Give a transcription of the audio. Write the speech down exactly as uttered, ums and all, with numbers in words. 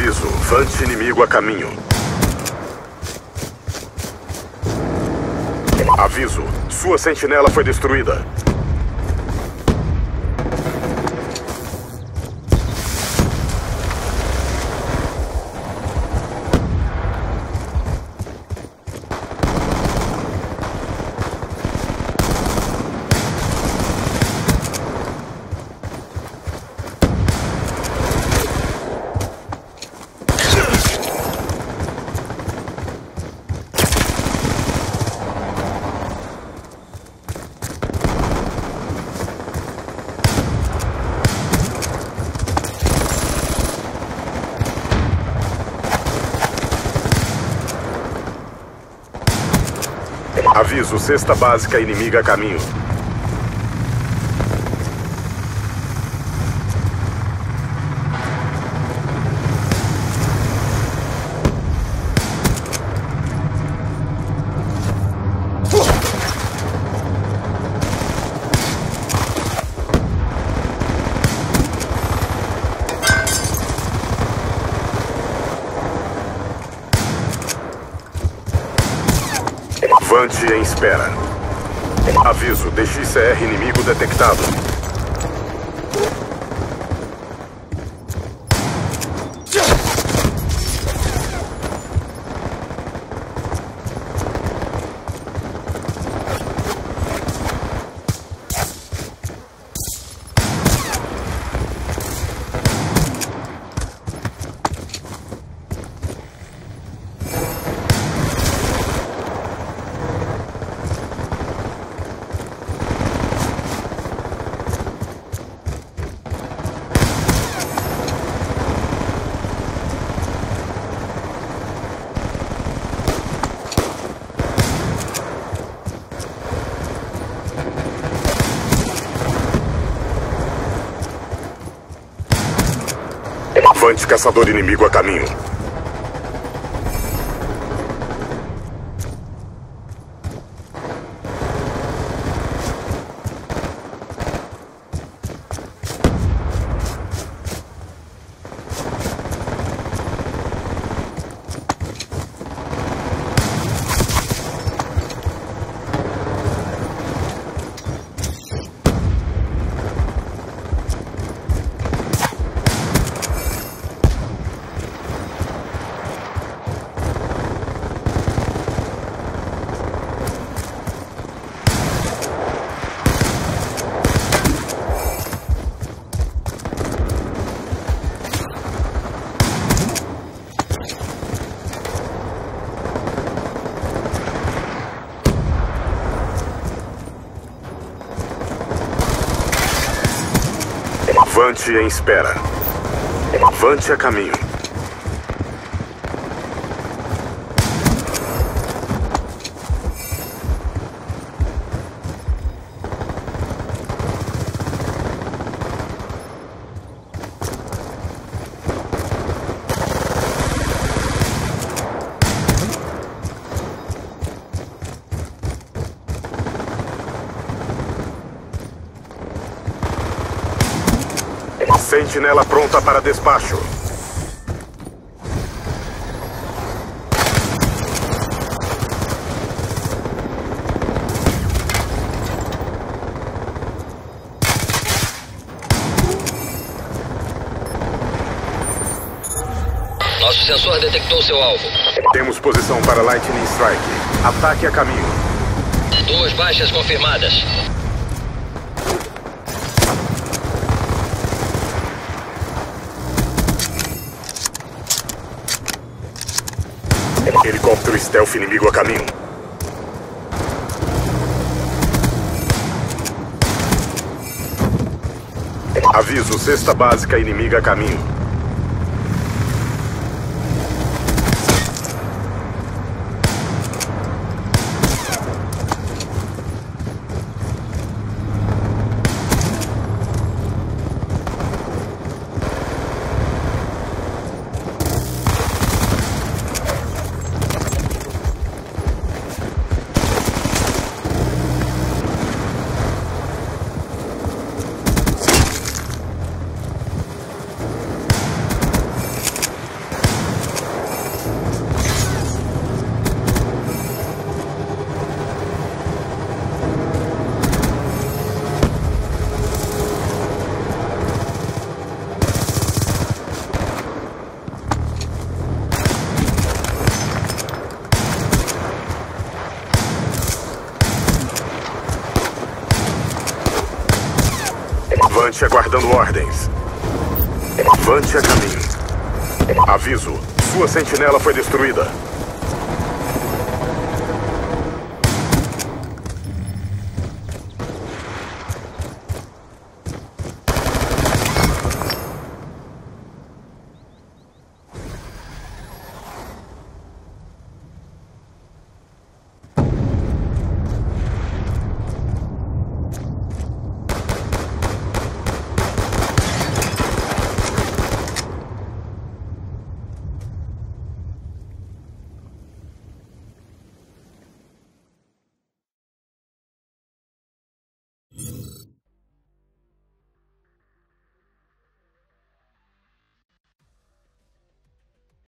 Aviso, Vant inimigo a caminho. Aviso, sua sentinela foi destruída. Aviso, cesta básica inimiga a caminho. Vant em espera. Aviso, D X C R inimigo detectado. Vant caçador inimigo a caminho. Vant em espera. Vant a caminho. Sentinela pronta para despacho. Nosso sensor detectou seu alvo. Temos posição para Lightning Strike. Ataque a caminho. Duas baixas confirmadas. Helicóptero stealth inimigo a caminho. Aviso, cesta básica inimiga a caminho. Vante aguardando ordens. Vante a caminho. Aviso, sua sentinela foi destruída.